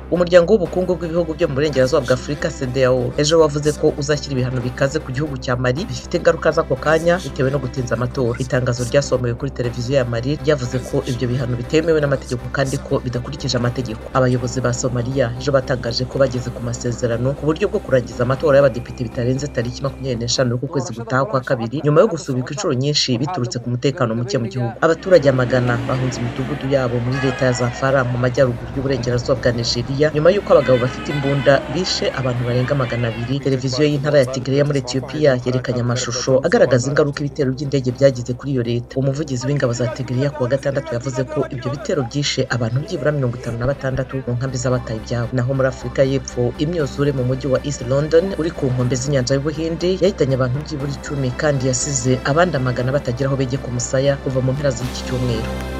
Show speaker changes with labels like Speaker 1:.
Speaker 1: umuryango w'ubukungu bw'ibihugu byo mu burengerazuba bwa Afurika CEDEAO ejo wavuze ko uzashyira ibihano bikaze ku gihugu cya Mali bifite ingaruka z'ako kanya bitewe no gutinza amatora. Itangazo ryasomewe kuri televiziyo ya Mali ryavuze ko ibyo bihano bitemewe n'amategeko kandi ko bidakurikije amategeko. Abayobozi ba Somalia ejo batangaje ko bageze ku masezerano ku buryo bwo kurangiza amatora y'abadepite bitarenze tariki 25 z'ukwezi gutaha kwa kabiri, nyuma yo gusubika inshuro nyinshi biturutse ku mutekano muke mu gihugu. Abaturage amagana bahunze imidugudu yabo muri leta ya Zamfara mu majyaruguru y'uburengerazuba bwa Nigeria nyuma y'uko abagabo bafite imbunda bishe abantu barenga 200. Televiziyo y'intara ya Tigray muri Ethiopia yerekanye amashusho agaragaza ingaruka ibitero by'indege byagize kuri iyo leta. Umuvugizi w'ingabo za Tigray ku wa gatandatu yavuze ko ibyo bitero byishe abantu byibura 56 mu nkambi z'abataye ibyabo. Naho muri Afurika y'Epfo, imyuzure mu mujyi wa East London uri ku nkombe z'inyanja y'Ubuhinde yahitanye abantu byibura 10 kandi yasize abandi amagana batagira aho begeka umusaya kuva mu mpera z'iki cyumweru.